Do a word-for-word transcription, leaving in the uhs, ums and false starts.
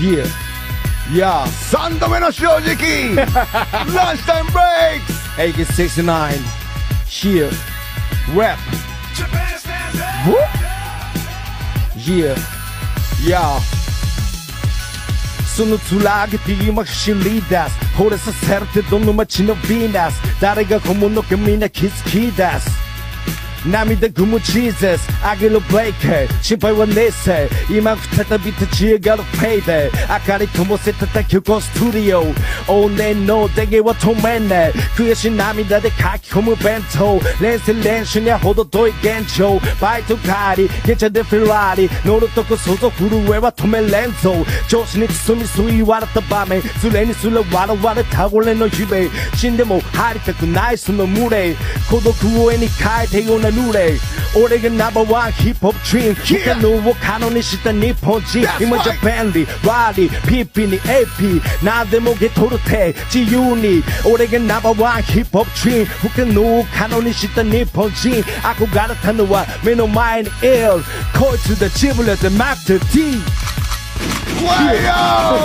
Yeah Yeah 三度目の正直 Lunchtime breaks A K sixty-nine Here Rap Whoop Yeah Yeahその辛げて今走り出す惚れさせるてどの街のヴィーナス誰が本物かみんな気づき出す涙ぐむチーズあげるブレイク心配はねえせ今再び立ち上がるフェイで明かり灯せたたき起こすスタジオ往年の電源は止めねえ悔しい涙で書き込む弁当連戦練習には程遠い現状バイト帰り現地でフェラーリ乗るとこ想像震えは止めれんぞ上司に包みそう言われた場面連れにすら笑われた俺の夢死んでも入りたくないその群れ孤独を絵に描いてような俺がナンバーワンヒップホップチーム不可能を可能にした日本人今じゃ便利ワーリーピッピに エーピー 何でもゲットるて自由に俺がナンバーワンヒップホップチーム不可能を可能にした日本人憧れたのは目の前に L こいつでジブラでマクティ T